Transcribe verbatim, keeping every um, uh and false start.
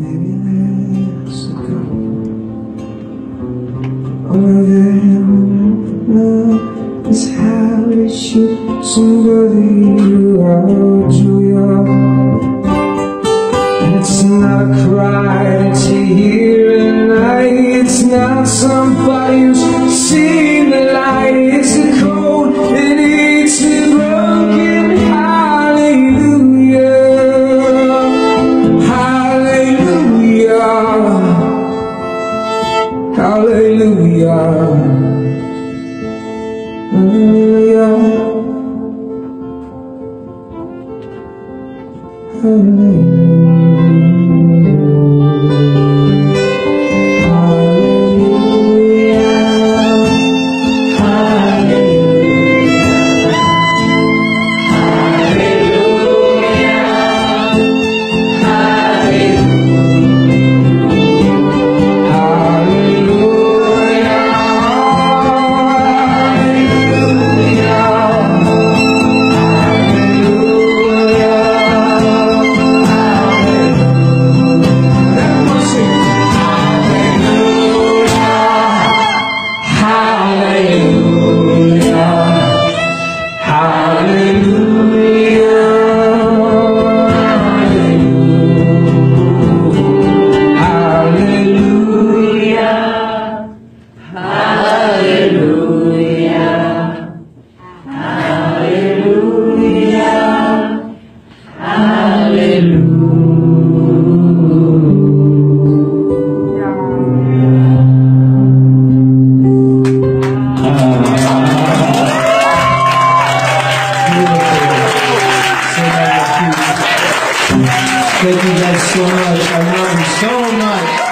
Maybe there's a God, or then love is how to shoot somebody out to you. And it's not a cry that you hear at night. It's not somebody who's seen the light. It's a cold and it's a broken hallelujah. Hallelujah. Hallelujah. Hallelujah. Thank you guys so much. I love you so much.